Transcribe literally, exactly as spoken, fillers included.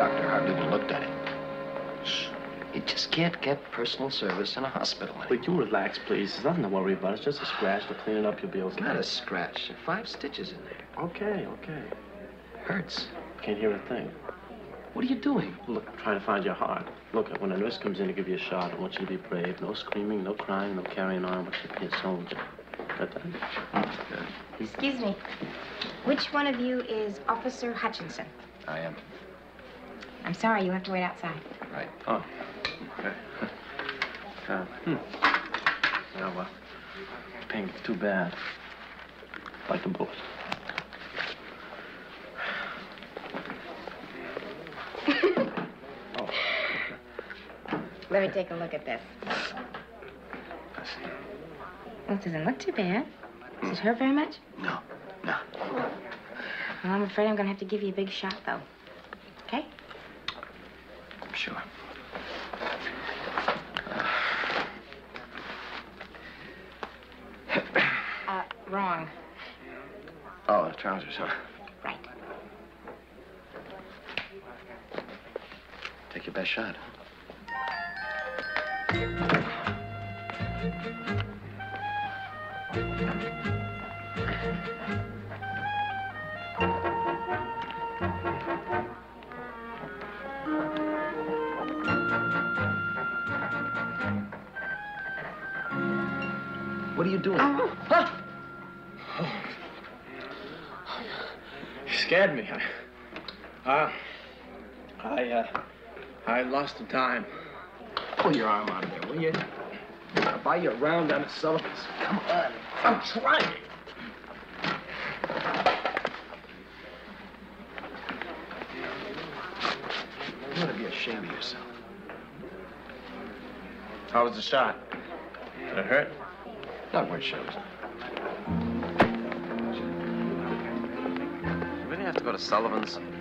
Doctor hardly even looked at him. Shh. You just can't get personal service in a hospital anymore. Wait, you relax, please. There's nothing to worry about. It's just a scratch. To clean it up, you'll be okay. It's not a scratch. There are five stitches in there. Okay, okay. Hurts. Can't hear a thing. What are you doing? Look, I'm trying to find your heart. Look, when a nurse comes in to give you a shot, I want you to be brave. No screaming, no crying, no carrying on. I want you to be a soldier. Got that? Good. Excuse me. Which one of you is Officer Hutchinson? I am. I'm sorry, you have to wait outside. Right. Oh, okay. Uh, hmm. Yeah, well, pain gets too bad. Like a bullet. Oh. Let me take a look at this. I see. Well, it doesn't look too bad. Does it hurt very much? No, no. Well, I'm afraid I'm going to have to give you a big shot, though. Okay? Sure. Uh, wrong. Oh, the trousers, huh? Right. Take your best shot. What are you doing? Oh. Huh? You scared me. I, uh, I, uh, I lost the time. Pull your arm out of there, will you? I'll buy you a round down at Sullivan's. Come on. I'm trying. You ought to be ashamed of yourself. How was the shot? Did it hurt? Not where it shows. You really have to go to Sullivan's?